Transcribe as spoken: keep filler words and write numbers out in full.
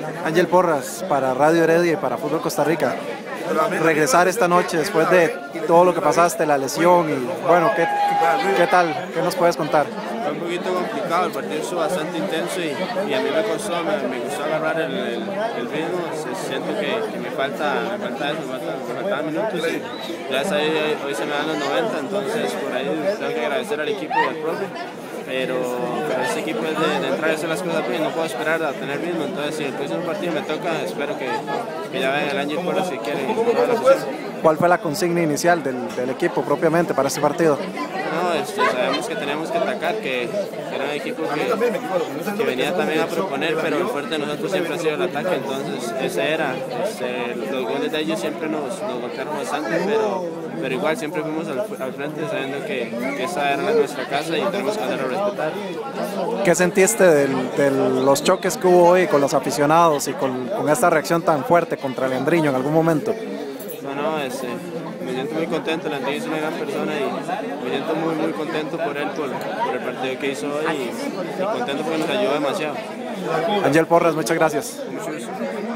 Ángel Porras, para Radio Heredia y para Fútbol Costa Rica. Regresar esta noche después de todo lo que pasaste, la lesión y bueno, ¿qué, qué tal? ¿Qué nos puedes contar? Fue un poquito complicado, el partido estuvo bastante intenso y, y a mí me costó, me, me costó agarrar el, el, el ritmo. Siento que, que me falta, me falta eso, me, falta, me faltaban minutos y ya hoy, hoy se me dan los noventa, entonces por ahí tengo que agradecer al equipo y al profe. Pero, pero este equipo es de, de entrar a hacer las cosas bien, no puedo esperar a tener ritmo, entonces si el próximo partido me toca, espero que, que ya vean el Ángel Porras si quieren toda la presión. ¿Cuál fue la consigna inicial del, del equipo propiamente para este partido? No, este, sabemos que teníamos que atacar, que, que era un equipo que, que venía también a proponer, pero el fuerte de nosotros siempre ha sido el ataque, entonces ese era. Este, los goles de ellos siempre nos, nos golpearon bastante, pero, pero igual siempre fuimos al, al frente sabiendo que, que esa era nuestra casa y tenemos que hacerlo respetar. ¿Qué sentiste de del, los choques que hubo hoy con los aficionados y con, con esta reacción tan fuerte contra Leandriño en algún momento? No, no, este, me siento muy contento, Leandriño es una gran persona y me siento muy, muy contento por él, por, por el partido que hizo hoy y, y contento porque nos ayudó demasiado. Ángel Porras, muchas gracias. Muchas gracias.